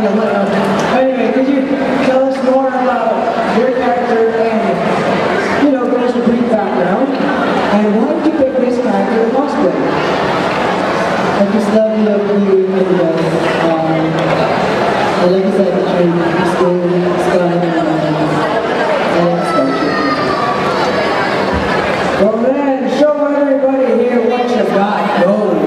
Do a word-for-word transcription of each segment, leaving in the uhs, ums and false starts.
Anyway, could you tell us more about your character and, you know, give us a brief background? And why did you pick this character to cosplay? I just love the blue and the um, I like the fact that you're still sky and well then, show everybody here what you got going.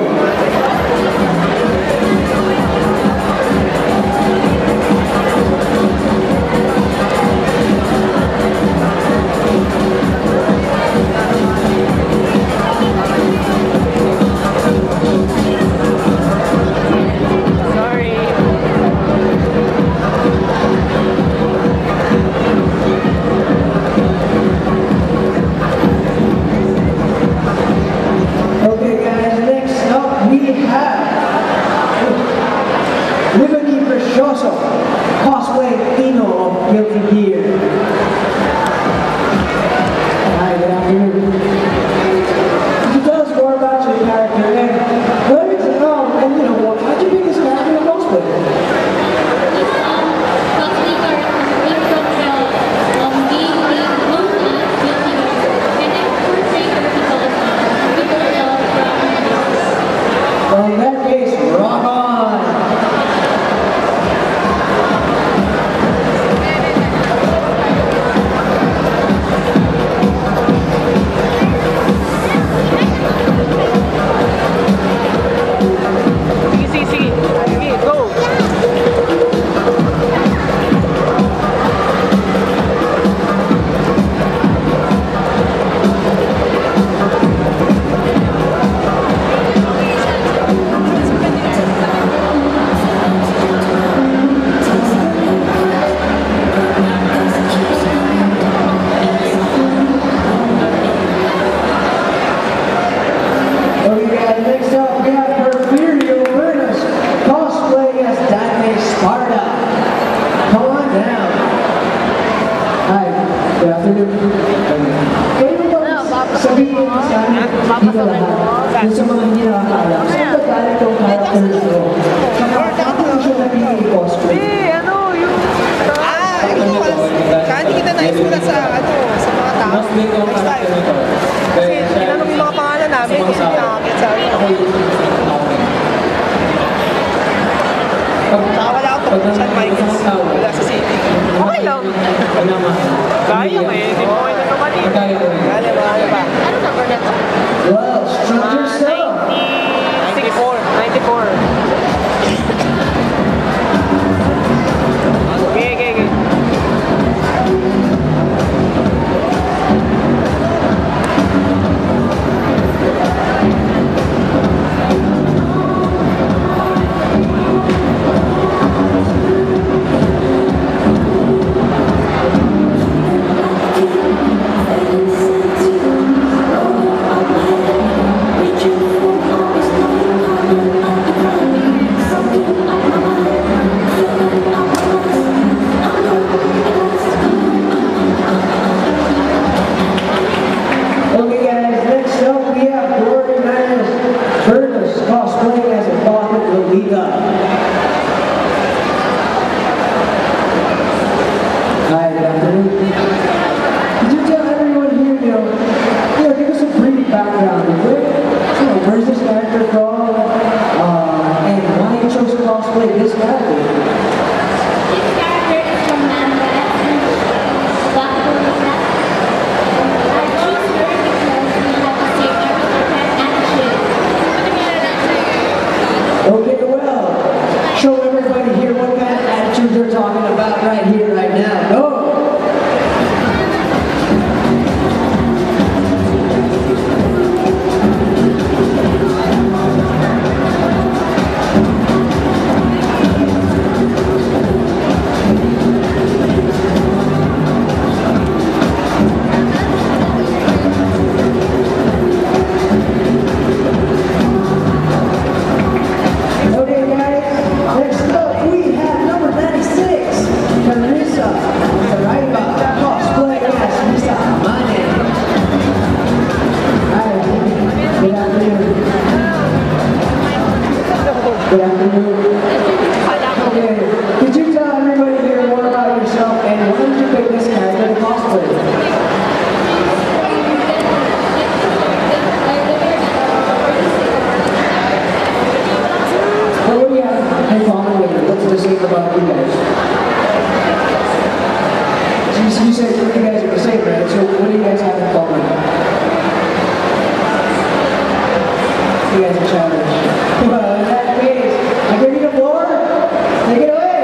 Cosplay Ino of Guilty Gear. Hi, good afternoon. Could you tell us more about your character and where is it from? And you know, how'd you pick this character to cosplay? Well, in that case, rock on! Sabihin sa amin, dito lahat, yung sa mga hindi nakakaalam, saan ba galing itong character nito? Saka ano siya napili cosplay? Eh, ano, yung... Ah, ito kaya hindi kita naisula sa, ano, sa mga tao. Next time. Kasi tinanong yung mga pangalan namin, hindi nakakit sa ano. Saka wala akong pag-San Michaels, wala sa city. Okay lang. Kaya mo eh, hindi mo kayo na naman eh. Kaya ba, kaya ba? Ano number na ito? Well, structure stuff. ninety-four. ninety-four. Okay, okay, okay. we have in common with it? What's the same about you guys? So you, you said you guys are the same, right? So what do you guys have in common? You guys are challenged. Well, in that case, I give you the floor. Take it away.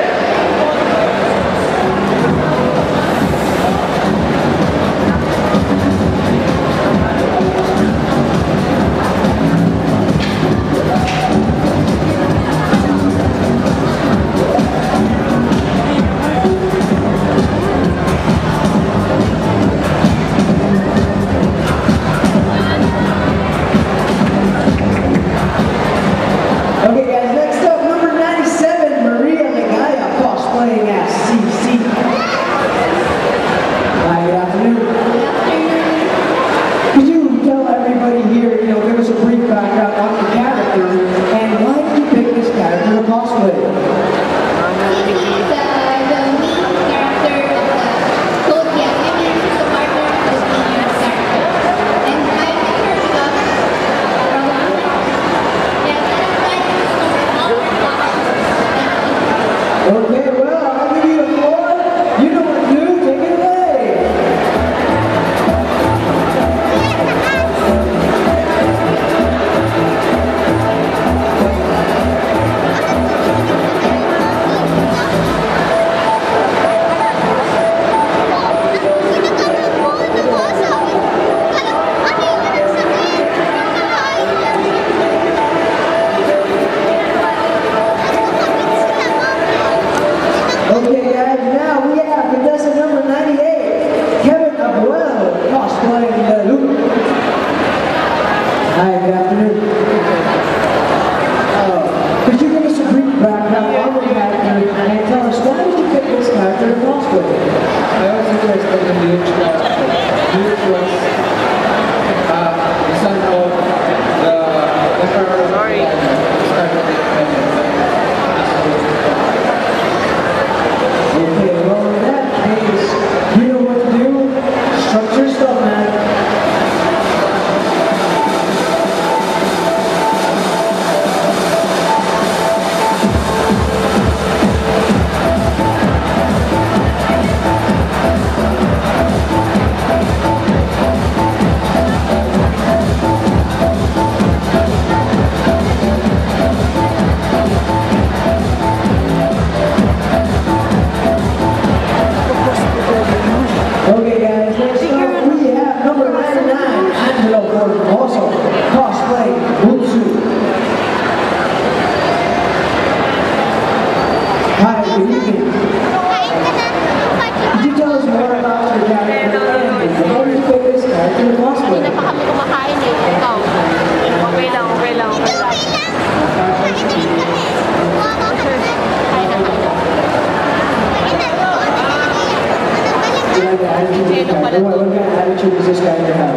What kind of attitude does this guy have?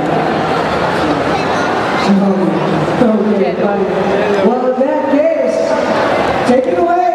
Okay, fine. Well, in that case, take it away.